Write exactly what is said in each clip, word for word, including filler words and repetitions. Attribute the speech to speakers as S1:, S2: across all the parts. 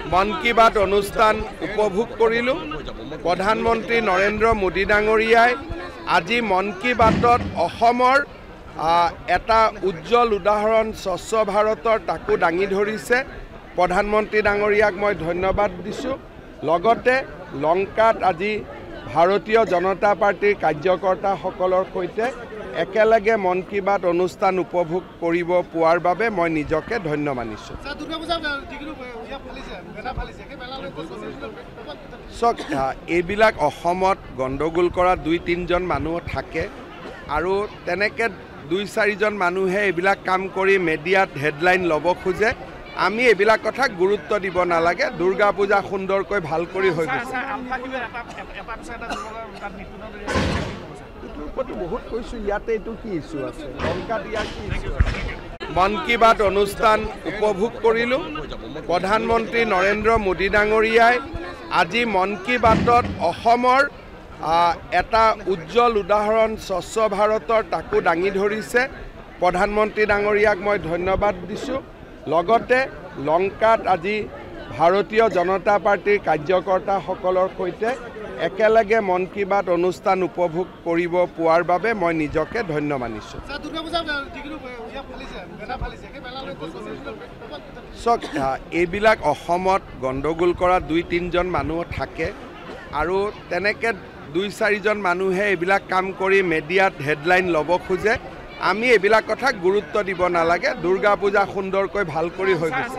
S1: মন কি বাত অনুষ্ঠান উপভোগ কৰিলোঁ। প্ৰধানমন্ত্ৰী নৰেন্দ্ৰ মোদী ডাঙৰীয়াই আজি মন কি বাতত অসমৰ এটা উজ্জ্বল উদাহৰণ স্বচ্ছ ভাৰতৰ তাকো দাঙি ধৰিছে। প্ৰধানমন্ত্ৰী ডাঙৰীয়াক মই ধন্যবাদ দিছোঁ। লগতে লংকাত আজি ভাৰতীয় জনতা পাৰ্টিৰ কাৰ্যকৰ্তাসকলৰ সৈতে একেলগে মন কি বাত অনুষ্ঠান উপভোগ কৰিব পোৱাৰ বাবে মই নিজকে ধন্য মানিছোঁ। চক এইবিলাক অসমত গণ্ডগোল কৰা দুই তিনিজন মানুহ থাকে আৰু তেনেকৈ দুই চাৰিজন মানুহে এইবিলাক কাম কৰি মিডিয়াত হেডলাইন ল'ব খোজে। আমি এইবিলাক কথা গুৰুত্ব দিব নালাগে। দুৰ্গা পূজা সুন্দৰকৈ ভাল কৰি হৈ গৈছে। বহুত কৈছোঁ ইয়াতে এইটো কি ইছ্যু আছে, লংকাত ইয়াৰ কি ইছ্যু আছে। মন কি বাত অনুষ্ঠান উপভোগ কৰিলোঁ। প্ৰধানমন্ত্ৰী নৰেন্দ্ৰ মোদী ডাঙৰীয়াই আজি মন কি বাতত অসমৰ এটা উজ্জ্বল উদাহৰণ স্বচ্ছ ভাৰতৰ তাকো দাঙি ধৰিছে। প্ৰধানমন্ত্ৰী ডাঙৰীয়াক মই ধন্যবাদ দিছোঁ। লগতে লংকাত আজি ভাৰতীয় জনতা পাৰ্টিৰ কাৰ্যকৰ্তাসকলৰ সৈতে একেলগে মন কি বাত অনুষ্ঠান উপভোগ কৰিব পোৱাৰ বাবে মই নিজকে ধন্য মানিছোঁ। চক এইবিলাক অসমত গণ্ডগোল কৰা দুই তিনিজন মানুহ থাকে আৰু তেনেকৈ দুই চাৰিজন মানুহে এইবিলাক কাম কৰি মিডিয়াত হেডলাইন ল'ব খোজে। আমি এইবিলাক কথা গুৰুত্ব দিব নালাগে। দুৰ্গা পূজা সুন্দৰকৈ ভাল কৰি হৈ গৈছে।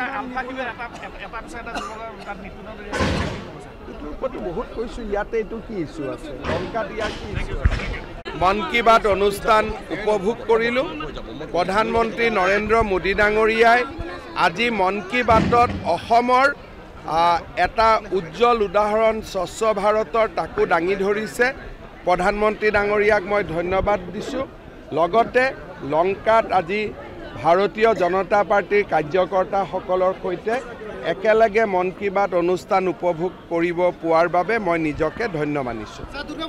S1: বহুত কৈছোঁ ইয়াতে এইটো কি ইছ্যু আছে, লংকাত ইয়াৰ কি ইছ্যু আছে। মন কি বাত অনুষ্ঠান উপভোগ কৰিলোঁ। প্ৰধানমন্ত্ৰী নৰেন্দ্ৰ মোদী ডাঙৰীয়াই আজি মন কি বাতত অসমৰ এটা উজ্জ্বল উদাহৰণ স্বচ্ছ ভাৰতৰ তাকো দাঙি ধৰিছে। প্ৰধানমন্ত্ৰী ডাঙৰীয়াক মই ধন্যবাদ দিছোঁ। লগতে লংকাত আজি ভাৰতীয় জনতা পাৰ্টিৰ কাৰ্যকৰ্তাসকলৰ সৈতে একেলগে মন কি বাত অনুষ্ঠান উপভোগ কৰিব পোৱাৰ বাবে মই নিজকে ধন্য মানিছোঁ।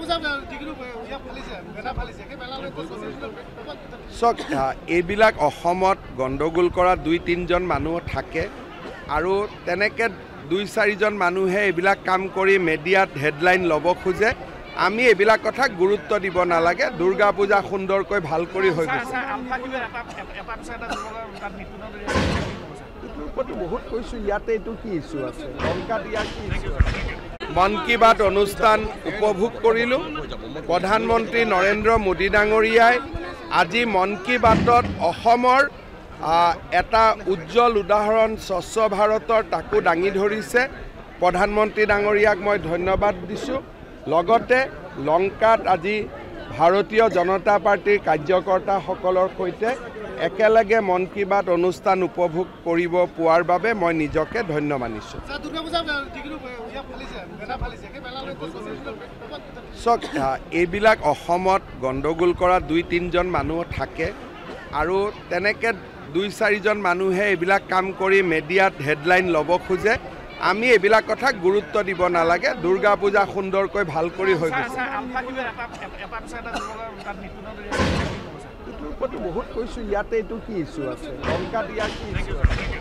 S1: চক এইবিলাক অসমত গণ্ডগোল কৰা দুই তিনিজন মানুহ থাকে আৰু তেনেকৈ দুই চাৰিজন মানুহে এইবিলাক কাম কৰি মিডিয়াত হেডলাইন ল'ব খোজে। আমি এইবিলাক কথা গুৰুত্ব দিব নালাগে। দুৰ্গা পূজা সুন্দৰকৈ ভাল কৰি হৈ গৈছে। বহুত কৈছোঁ ইয়াতে এইটো কি ইছ্যু আছে, লংকাত ইয়াৰ কি ইছ্যু আছে। মন কি বাত অনুষ্ঠান উপভোগ কৰিলোঁ। প্ৰধানমন্ত্ৰী নৰেন্দ্ৰ মোদী ডাঙৰীয়াই আজি মন কি বাতত অসমৰ এটা উজ্জ্বল উদাহৰণ স্বচ্ছ ভাৰতৰ তাকো দাঙি ধৰিছে। প্ৰধানমন্ত্ৰী ডাঙৰীয়াক মই ধন্যবাদ দিছোঁ। লগতে লংকাত আজি ভাৰতীয় জনতা পাৰ্টিৰ কাৰ্যকৰ্তাসকলৰ সৈতে একেলগে মন কি বাত অনুষ্ঠান উপভোগ কৰিব পোৱাৰ বাবে মই নিজকে ধন্য মানিছোঁ। চক এইবিলাক অসমত গণ্ডগোল কৰা দুই তিনিজন মানুহ থাকে আৰু তেনেকৈ দুই চাৰিজন মানুহে এইবিলাক কাম কৰি মিডিয়াত হেডলাইন ল'ব খোজে। আমি এইবিলাক কথা গুৰুত্ব দিব নালাগে। দুৰ্গা পূজা সুন্দৰকৈ ভাল কৰি হৈ গৈছে। বহুত কৈছোঁ ইয়াতে এইটো কি ইছ্যু আছে, লংকাত ইয়াৰ কি ইছ্যু আছে।